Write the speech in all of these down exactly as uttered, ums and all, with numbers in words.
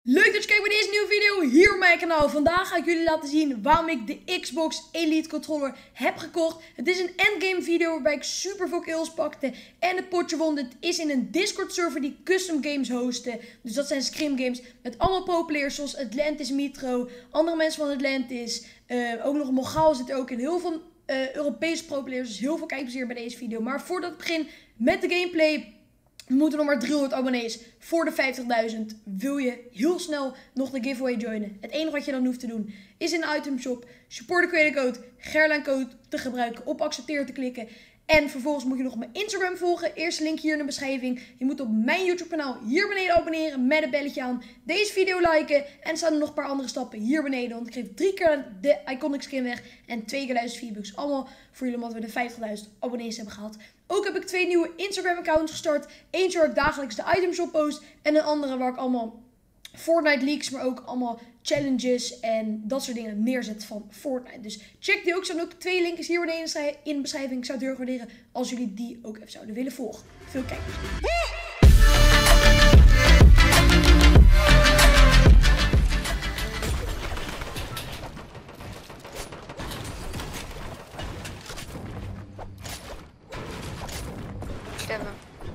Leuk dat je kijkt bij deze nieuwe video hier op mijn kanaal. Vandaag ga ik jullie laten zien waarom ik de Xbox Elite Controller heb gekocht. Het is een endgame video waarbij ik super veel kills pakte en het potje won. Het is in een Discord server die custom games hosten. Dus dat zijn scrim games met allemaal pro players zoals Atlantis Mitro, andere mensen van Atlantis. Uh, ook nog Mogaal zit er ook in. Heel veel uh, Europese pro players, dus heel veel kijkplezier bij deze video. Maar voordat ik begin met de gameplay, we moeten nog maar driehonderd abonnees voor de vijftigduizend. Wil je heel snel nog de giveaway joinen? Het enige wat je dan hoeft te doen is in de itemshop support de creator code Gerlancode te gebruiken, op accepteer te klikken. En vervolgens moet je nog mijn Instagram volgen. Eerste link hier in de beschrijving. Je moet op mijn YouTube kanaal hier beneden abonneren met het belletje aan. Deze video liken. En er staan er nog een paar andere stappen hier beneden. Want ik geef drie keer de iconic skin weg. En twee keer duizend V-bucks. Allemaal voor jullie omdat we de vijftigduizend abonnees hebben gehaald. Ook heb ik twee nieuwe Instagram accounts gestart. Eentje waar ik dagelijks de itemshop post. En een andere waar ik allemaal Fortnite leaks, maar ook allemaal challenges en dat soort dingen neerzet van Fortnite. Dus check die ook. Er staan ook twee linkjes hier beneden in de beschrijving. Ik zou het heel erg waarderen als jullie die ook even zouden willen volgen. Veel kijkers. Stemmen.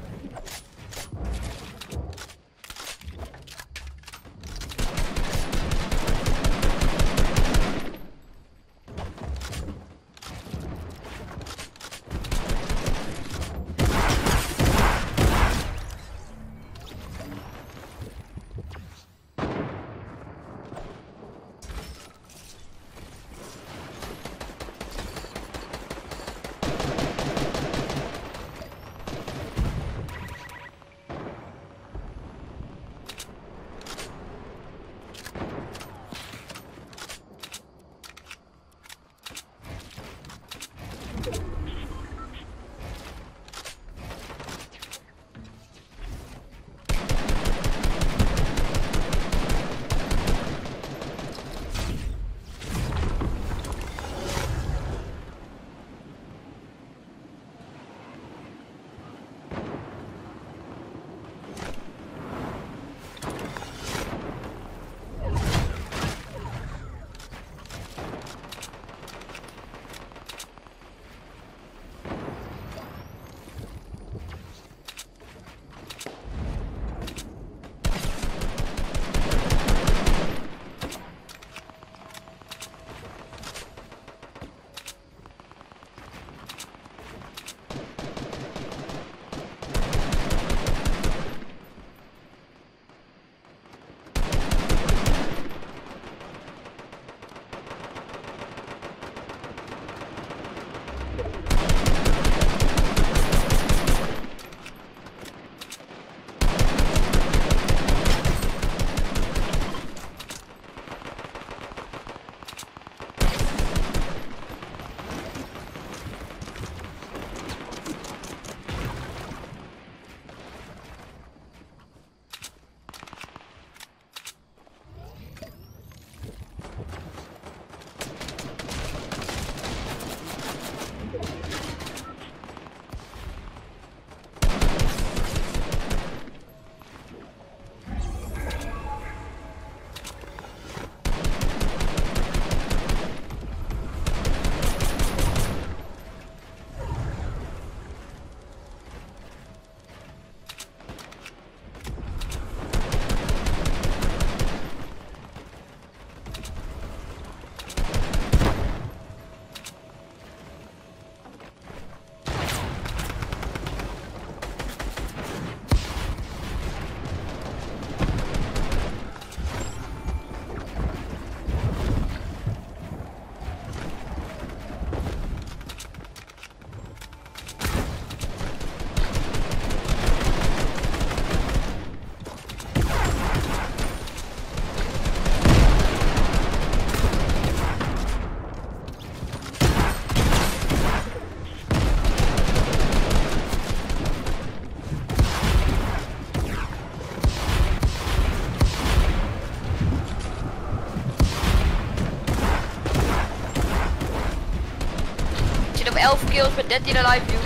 elf kills met dertien alive view.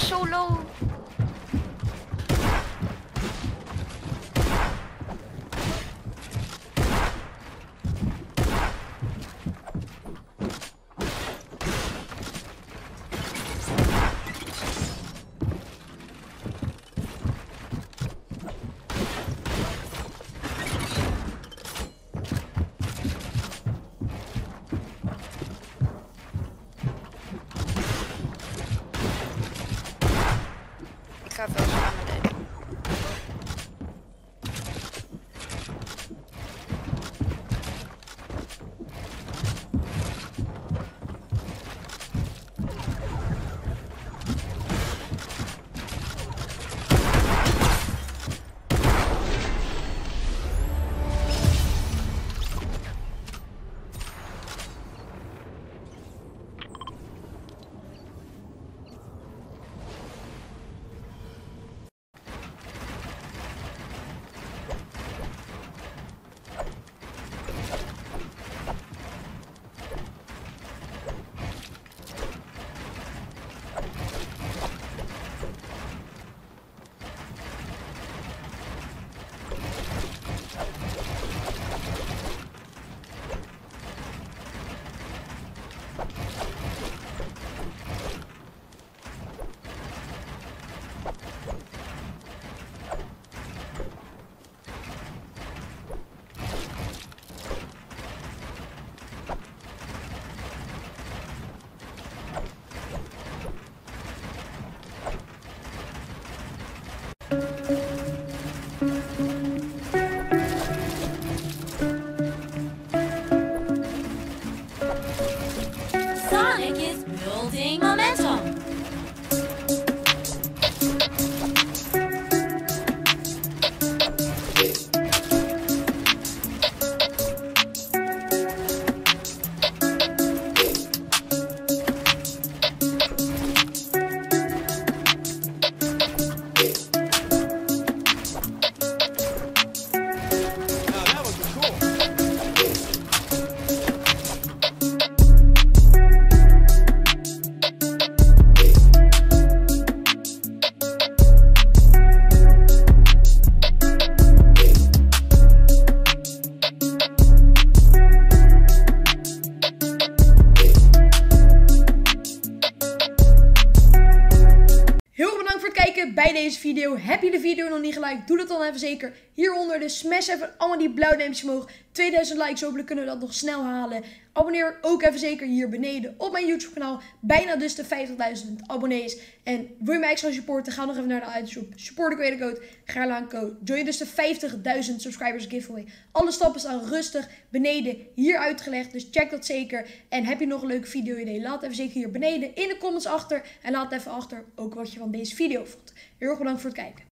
is zo low. Ik ga veel naar beneden. Sonic is building momentum. Bij deze video. Heb je de video nog niet geliked? Doe dat dan even zeker hieronder. Dus smash even allemaal die blauwe duimpjes omhoog. tweeduizend likes, hopelijk kunnen we dat nog snel halen. Abonneer ook even zeker hier beneden op mijn YouTube kanaal. Bijna dus de vijftigduizend abonnees. En wil je mij extra supporten? Ga nog even naar de itemshop. Support de code Gaarlaanco. Join dus de vijftigduizend subscribers giveaway. Alle stappen staan rustig beneden hier uitgelegd. Dus check dat zeker. En heb je nog een leuke video idee? Laat even zeker hier beneden in de comments achter. En laat even achter ook wat je van deze video vond. Heel erg bedankt voor het kijken.